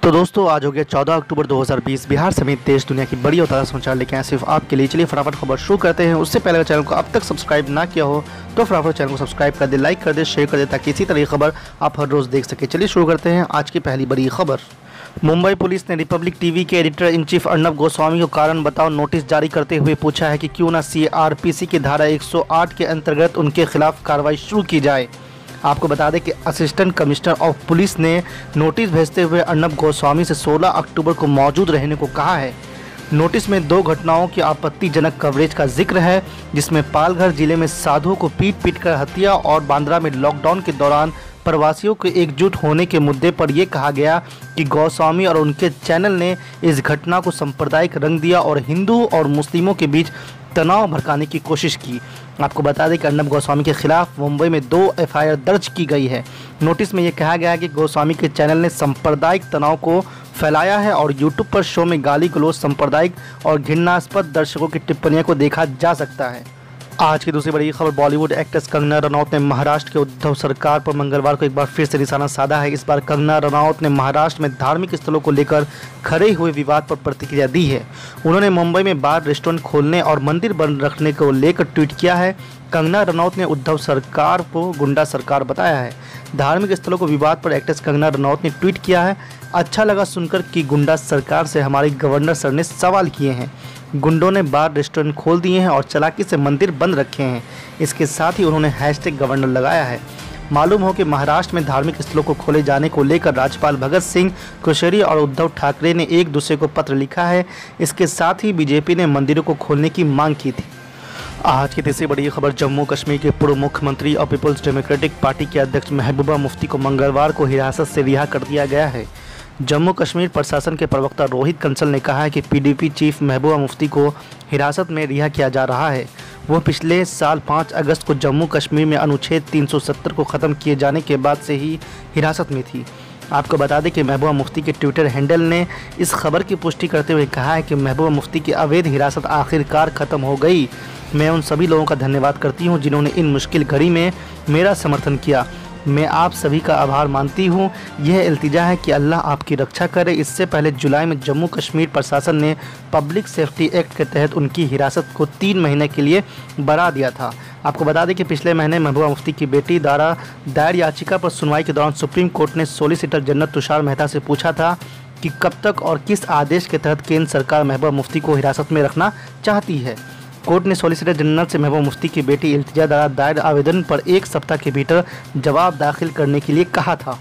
तो दोस्तों आज हो गया 14 अक्टूबर 2020। बिहार समेत देश दुनिया की बड़ी और ताज़ा समाचार लेके आए सिर्फ आपके लिए। चलिए फटाफट खबर शुरू करते हैं। उससे पहले अगर चैनल को अब तक सब्सक्राइब ना किया हो तो फटाफट चैनल को सब्सक्राइब कर दे, लाइक कर दे, शेयर कर दे ताकि इसी तरह की खबर आप हर रोज़ देख सके। चलिए शुरू करते हैं आज की पहली बड़ी खबर। मुंबई पुलिस ने रिपब्लिक टीवी के editor in chief Arnab Goswami को कारण बताओ नोटिस जारी करते हुए पूछा है कि क्यों ना CRPC की धारा 108 के अंतर्गत उनके खिलाफ कार्रवाई शुरू की जाए। आपको बता दें कि असिस्टेंट कमिश्नर ऑफ पुलिस ने नोटिस भेजते हुए अर्नब गोस्वामी से 16 अक्टूबर को मौजूद रहने को कहा है। नोटिस में 2 घटनाओं की आपत्तिजनक कवरेज का जिक्र है, जिसमें पालघर जिले में साधुओं को पीट कर हत्या और बांद्रा में लॉकडाउन के दौरान प्रवासियों के एकजुट होने के मुद्दे पर यह कहा गया कि गोस्वामी और उनके चैनल ने इस घटना को सांप्रदायिक रंग दिया और हिंदू और मुस्लिमों के बीच तनाव भड़काने की कोशिश की। आपको बता दें कि अर्नब गोस्वामी के खिलाफ मुंबई में 2 FIR दर्ज की गई है। नोटिस में यह कहा गया है कि गोस्वामी के चैनल ने सांप्रदायिक तनाव को फैलाया है और यूट्यूब पर शो में गाली गलौज, सांप्रदायिक और घृणास्पद दर्शकों की टिप्पणियों को देखा जा सकता है। आज की दूसरी बड़ी खबर। बॉलीवुड एक्ट्रेस कंगना रनौत ने महाराष्ट्र के उद्धव सरकार पर मंगलवार को एक बार फिर से निशाना साधा है। इस बार कंगना रनौत ने महाराष्ट्र में धार्मिक स्थलों को लेकर खड़े हुए विवाद पर प्रतिक्रिया दी है। उन्होंने मुंबई में बार, रेस्टोरेंट खोलने और मंदिर बंद रखने को लेकर ट्वीट किया है। कंगना रनौत ने उद्धव सरकार को गुंडा सरकार बताया है। धार्मिक स्थलों को विवाद पर एक्ट्रेस कंगना रनौत ने ट्वीट किया है, अच्छा लगा सुनकर कि गुंडा सरकार से हमारे गवर्नर सर ने सवाल किए हैं। गुंडों ने बार, रेस्टोरेंट खोल दिए हैं और चालाकी से मंदिर बंद रखे हैं। इसके साथ ही उन्होंने #गवर्नर लगाया है। मालूम हो कि महाराष्ट्र में धार्मिक स्थलों को खोले जाने को लेकर राज्यपाल भगत सिंह कोश्यारी और उद्धव ठाकरे ने एक दूसरे को पत्र लिखा है। इसके साथ ही बीजेपी ने मंदिरों को खोलने की मांग की थी। आज की तीसरी बड़ी खबर। जम्मू कश्मीर के पूर्व मुख्यमंत्री और पीपल्स डेमोक्रेटिक पार्टी के अध्यक्ष महबूबा मुफ्ती को मंगलवार को हिरासत से रिहा कर दिया गया है। जम्मू कश्मीर प्रशासन के प्रवक्ता रोहित कंसल ने कहा है कि PDP चीफ महबूबा मुफ्ती को हिरासत में रिहा किया जा रहा है। वह पिछले साल 5 अगस्त को जम्मू कश्मीर में अनुच्छेद 370 को ख़त्म किए जाने के बाद से ही हिरासत में थी। आपको बता दें कि महबूबा मुफ्ती के ट्विटर हैंडल ने इस खबर की पुष्टि करते हुए कहा है कि महबूबा मुफ्ती की अवैध हिरासत आखिरकार ख़त्म हो गई। मैं उन सभी लोगों का धन्यवाद करती हूं जिन्होंने इन मुश्किल घड़ी में मेरा समर्थन किया। मैं आप सभी का आभार मानती हूं। यह इल्तिजा है कि अल्लाह आपकी रक्षा करे। इससे पहले जुलाई में जम्मू कश्मीर प्रशासन ने पब्लिक सेफ्टी एक्ट के तहत उनकी हिरासत को 3 महीने के लिए बढ़ा दिया था। आपको बता दें कि पिछले महीने महबूबा मुफ्ती की बेटी द्वारा दायर याचिका पर सुनवाई के दौरान सुप्रीम कोर्ट ने सॉलिसिटर जनरल तुषार मेहता से पूछा था कि कब तक और किस आदेश के तहत केंद्र सरकार महबूबा मुफ्ती को हिरासत में रखना चाहती है। कोर्ट ने सॉलिसिटर जनरल से महबूबा मुफ्ती की बेटी इल्तिजा द्वारा दायर आवेदन पर 1 सप्ताह के भीतर जवाब दाखिल करने के लिए कहा था।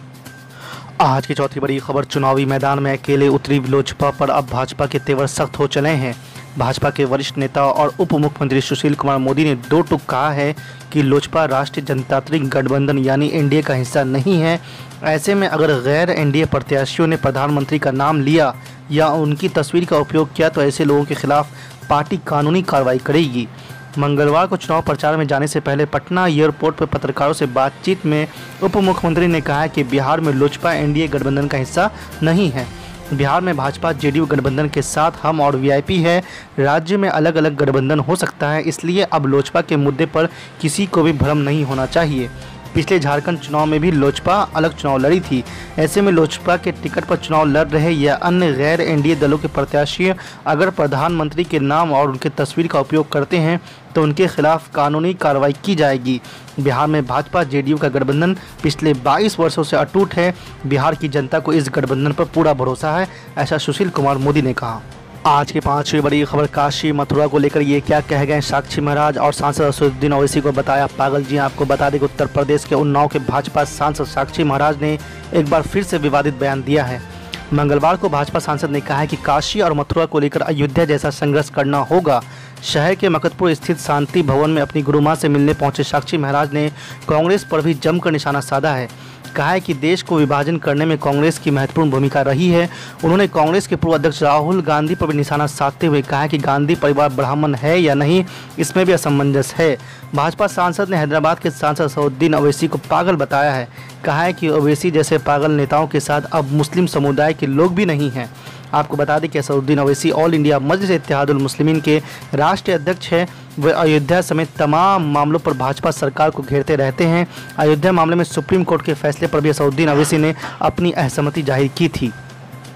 आज की चौथी बड़ी खबर। चुनावी मैदान में अकेले उतरी लोजपा पर अब भाजपा के तेवर सख्त हो चले हैं। भाजपा के वरिष्ठ नेता और उप मुख्यमंत्री सुशील कुमार मोदी ने 2 टूक कहा है कि लोजपा राष्ट्रीय जनतांत्रिक गठबंधन यानी NDA का हिस्सा नहीं है। ऐसे में अगर गैर NDA प्रत्याशियों ने प्रधानमंत्री का नाम लिया या उनकी तस्वीर का उपयोग किया तो ऐसे लोगों के खिलाफ पार्टी कानूनी कार्रवाई करेगी। मंगलवार को चुनाव प्रचार में जाने से पहले पटना एयरपोर्ट पर पत्रकारों से बातचीत में उप मुख्यमंत्री ने कहा कि बिहार में लोजपा NDA गठबंधन का हिस्सा नहीं है। बिहार में भाजपा JDU गठबंधन के साथ हम और VIP है। राज्य में अलग अलग गठबंधन हो सकता है, इसलिए अब लोजपा के मुद्दे पर किसी को भी भ्रम नहीं होना चाहिए। पिछले झारखंड चुनाव में भी लोजपा अलग चुनाव लड़ी थी। ऐसे में लोजपा के टिकट पर चुनाव लड़ रहे या अन्य गैर NDA दलों के प्रत्याशी अगर प्रधानमंत्री के नाम और उनके तस्वीर का उपयोग करते हैं तो उनके खिलाफ कानूनी कार्रवाई की जाएगी। बिहार में भाजपा JDU का गठबंधन पिछले 22 वर्षों से अटूट है। बिहार की जनता को इस गठबंधन पर पूरा भरोसा है, ऐसा सुशील कुमार मोदी ने कहा। आज की 5वीं बड़ी खबर। काशी मथुरा को लेकर ये क्या कह गए साक्षी महाराज और सांसद असदुद्दीन ओवैसी को बताया पागल जी। आपको बता दें कि उत्तर प्रदेश के उन्नाव के भाजपा सांसद साक्षी महाराज ने एक बार फिर से विवादित बयान दिया है। मंगलवार को भाजपा सांसद ने कहा है कि काशी और मथुरा को लेकर अयोध्या जैसा संघर्ष करना होगा। शहर के मकतपुर स्थित शांति भवन में अपनी गुरु मां से मिलने पहुंचे साक्षी महाराज ने कांग्रेस पर भी जमकर निशाना साधा है। कहा है कि देश को विभाजन करने में कांग्रेस की महत्वपूर्ण भूमिका रही है। उन्होंने कांग्रेस के पूर्व अध्यक्ष राहुल गांधी पर भी निशाना साधते हुए कहा कि गांधी परिवार ब्राह्मण है या नहीं, इसमें भी असमंजस है। भाजपा सांसद ने हैदराबाद के सांसद असदुद्दीन ओवैसी को पागल बताया है। कहा है कि ओवैसी जैसे पागल नेताओं के साथ अब मुस्लिम समुदाय के लोग भी नहीं हैं। आपको बता दें कि असदुद्दीन ओवैसी ऑल इंडिया मजलिस इत्तेहादुल मुस्लिमीन के राष्ट्रीय अध्यक्ष हैं। वे अयोध्या समेत तमाम मामलों पर भाजपा सरकार को घेरते रहते हैं। अयोध्या मामले में सुप्रीम कोर्ट के फैसले पर भी असदुद्दीन ओवैसी ने अपनी असहमति जाहिर की थी।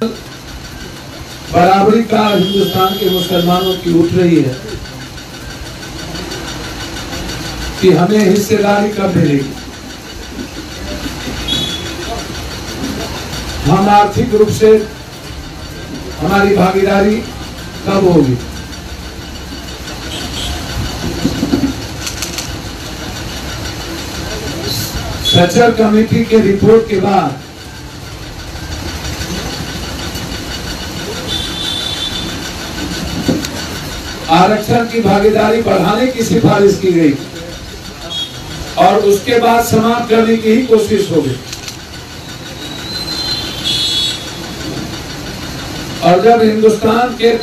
बराबरी का हिंदुस्तान के मुसलमानों की उठ रही है कि हमें हिस्सेदारी कब मिलेगी, हम आर्थिक रूप से हमारी भागीदारी कब होगी। सचर कमेटी के रिपोर्ट के बाद आरक्षण की भागीदारी बढ़ाने की सिफारिश की गई और उसके बाद समाप्त करने की ही कोशिश हो गई। और जब हिंदुस्तान के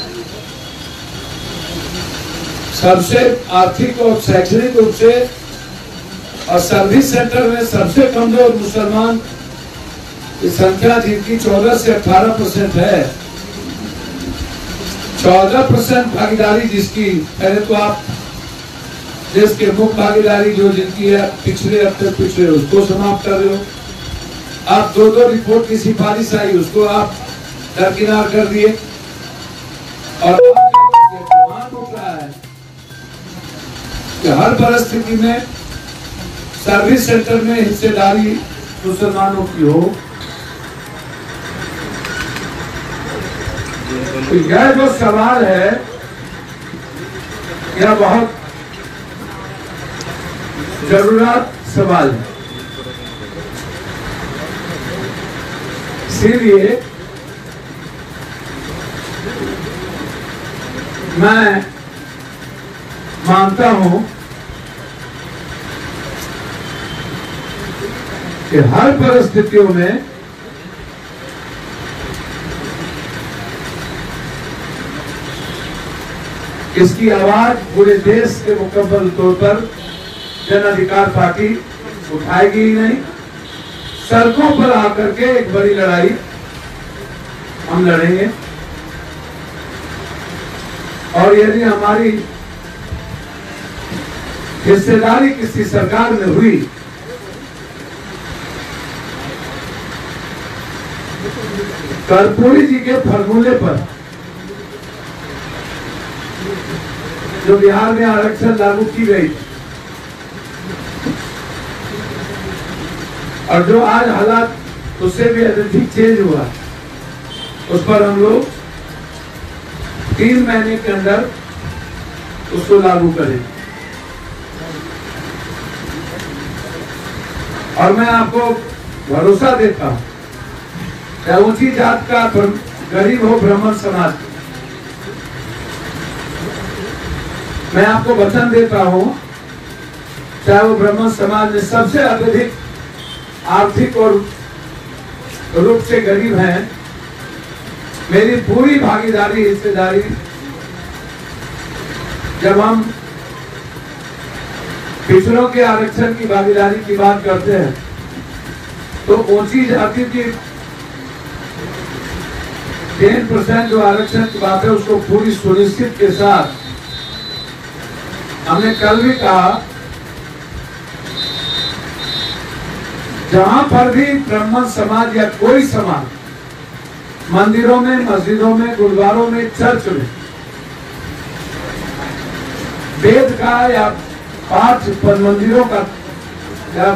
सबसे आर्थिक और शैक्षणिक रूप से और सर्विस सेक्टर में सबसे कमजोर मुसलमान की संख्या जिनकी 14 से 18% है, 14% भागीदारी जिसकी, पहले तो आप देश के मुख्य भागीदारी जो जिनकी है पिछड़े अब तक पिछड़े उसको समाप्त कर रहे हो। आप दो रिपोर्ट की सिफारिश आई उसको आप दरकिनार कर दिए और उठ रहा है कि हर परिस्थिति में सर्विस सेक्टर में हिस्सेदारी मुसलमानों की हो। तो यह जो सवाल है यह बहुत जरूरत सवाल है। इसीलिए मैं मानता हूं कि हर परिस्थितियों में इसकी आवाज पूरे देश के मुकम्मल तौर पर जन अधिकार पार्टी उठाएगी ही नहीं, सड़कों पर आकर के एक बड़ी लड़ाई हम लड़ेंगे। और यदि हमारी हिस्सेदारी किसी सरकार में हुई कर्पूरी जी के फॉर्मूले पर जो बिहार में आरक्षण लागू की गई और जो आज हालात उससे भी अधिक चेंज हुआ, उस पर हम लोग 3 महीने के अंदर उसको लागू करें। और मैं आपको भरोसा देता हूं, चाहे ऊंची जात का गरीब हो, ब्राह्मण समाज, मैं आपको वचन देता हूं, चाहे वो ब्राह्मण समाज में सबसे अत्यधिक आर्थिक और रूप से गरीब हैं, मेरी पूरी भागीदारी हिस्सेदारी जब हम पिछड़ों के आरक्षण की भागीदारी की बात करते हैं तो ऊंची जाति की 10% जो आरक्षण की बात है उसको पूरी सुनिश्चित के साथ हमने कल भी कहा, जहां पर भी ब्राह्मण समाज या कोई समाज मंदिरों में, मस्जिदों में, गुरुद्वारों में, चर्च में वेद का या पाठ पर मंदिरों का या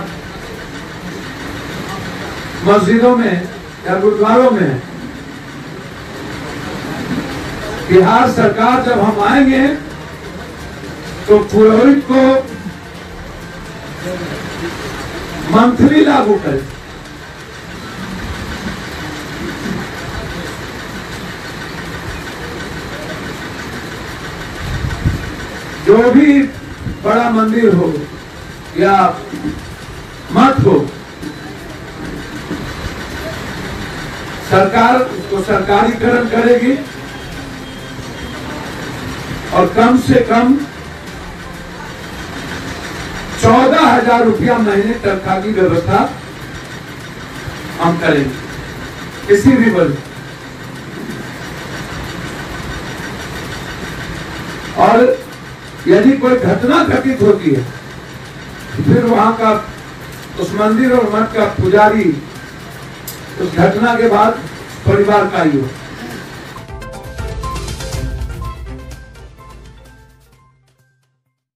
मस्जिदों में या गुरुद्वारों में बिहार सरकार जब हम आएंगे तो पुरोहित को मंथली लागू करें। जो भी बड़ा मंदिर हो या मठ हो, सरकार उसको सरकारीकरण करेगी और कम से कम 14,000 रुपया महीने तनख्वाह की व्यवस्था हम करेंगे किसी भी वर्ग। और यदि कोई घटना घटित होती है फिर वहां का उस मंदिर और मठ का पुजारी उस घटना के बाद परिवार का ही हो।